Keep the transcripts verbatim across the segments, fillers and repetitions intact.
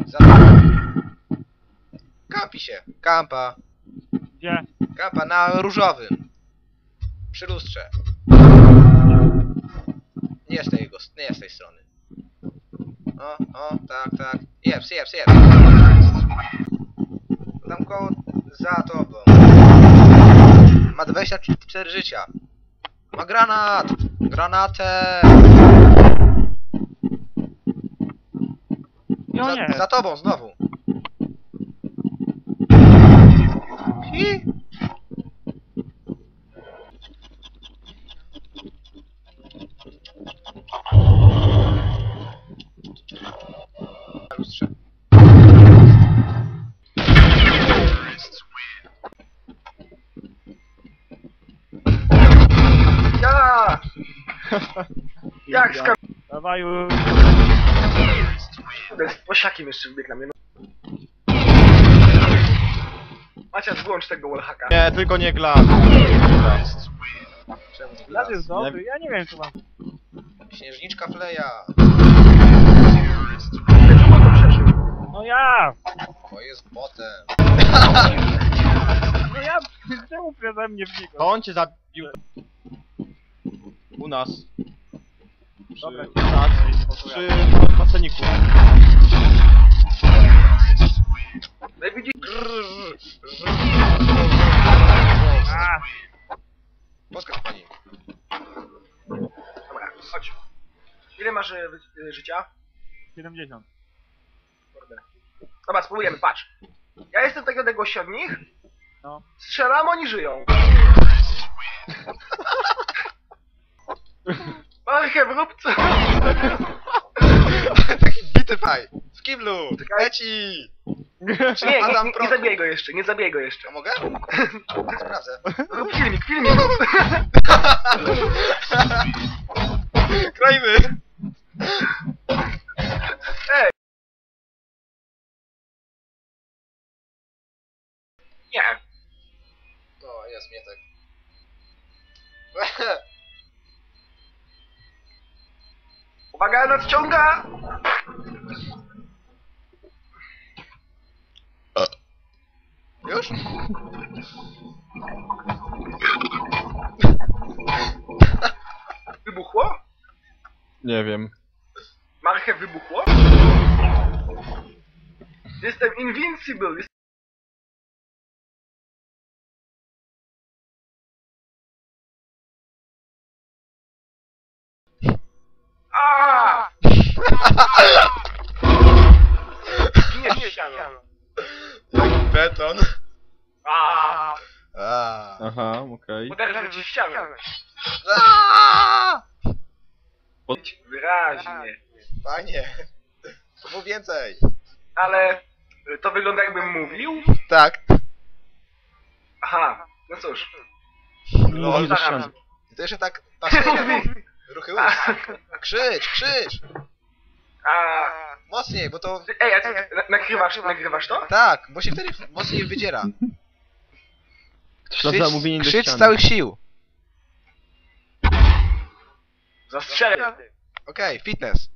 Za... Kampi się. Kampa. Gdzie? Kampa na różowym. Przy lustrze. Nie z tej, nie z tej strony. O, o, tak, tak. Jeps, jeps, jeps. Tam koło za tobą. Ma dwadzieścia cztery życia. Ma granat! Granatę! No Za, nie. za tobą znowu. I... Na lustrze. Ja! Jak skam... Dawaj już. Kurde, z posiakiem jeszcze wbiegł na mnie. No. Macias, wyłącz tego wallhacka. Nie, tylko nie glas. Czemu nie Las jest glas? dobry, ja nie wiem co mam. Śnieżniczka Fleja. Kto to przeżył? No ja! O, jest botem. No ja! Czemu przeze mnie wnikał? To on cię zabił. U nas. Przy, Dobra, tak, przy baseniku. No i widzisz? A! Poskacz pani. Dobra, chodź. Ile masz y, y, życia? siedemdziesiąt. Kurde. Dobra, spróbujemy, patrz. Ja jestem taki odległości od nich. No. Strzelam, oni żyją. Marchew, rób co? Taki bity faj. W kiblu. Leci. Nie, nie, Adam nie, Pro. nie zabijaj go jeszcze, nie zabijaj go jeszcze. A mogę? Sprawdzę. Rób filmik, filmik rób. Kroimy. Ej! Nie. To jest Mietek. Uwaga, nadciąga! Już? Wybuchło? Nie wiem. Marchew wybuchło? Jestem invincible. Jest... Aaaa! Giniesz w ścianę. Jak beton. Aaaa! A. Aha, okej. Uderzę ci w ścianę. A. Wyraźnie. Fajnie. Mów więcej. Ale to wygląda jakbym mówił? Tak. Aha, no cóż. Mówi do staram ściany. To jeszcze tak pasuje na ruchy ust. Krzycz, krzycz. A, Mocniej, bo to... ej, a ty na- nagrywasz, nagrywasz to? Tak, bo się wtedy mocniej wydziera. Ktoś nazywa mówienie do krzycz ściany. z całych sił. Zastrzelę. Okej, okay, fitness.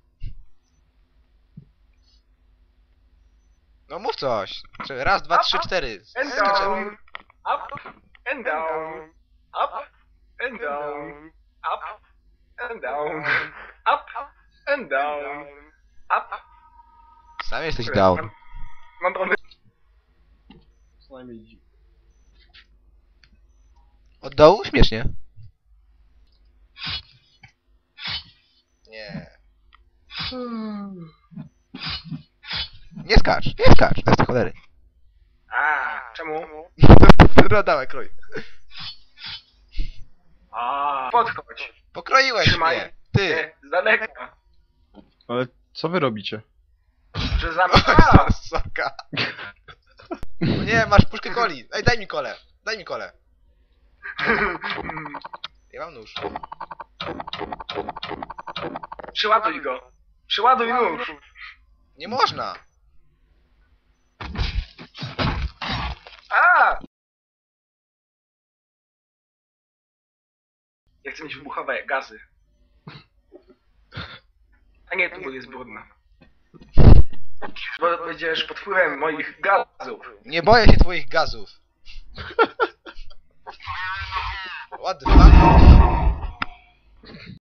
No mów coś. Czy raz, dwa, trzy, cztery. And Skaczemy. down. Up and down. Up and down. Up and down. Up and down. Up. Sam jesteś down. Mam, mam problem. Co najmniej dzi- Od dołu? Śmiesznie. Nie. Nie skacz, nie skacz, to jest cholery. A, czemu? No dawaj, kroj. A, podchodź. Pokroiłeś Trzymaj. mnie. Ty. Nie, z daleka. Ale co wy robicie? Że za A, Soka. O nie, masz puszkę coli. Ej, daj mi kolę. Daj mi kolę. Ja mam nóż. Przyładuj go. Przyładuj nóż. Nie można. A! Ja chcę mieć wybuchowe gazy. A nie, tu jest brudna. bo będziesz pod wpływem moich gazów. Nie boję się twoich gazów. What the fuck?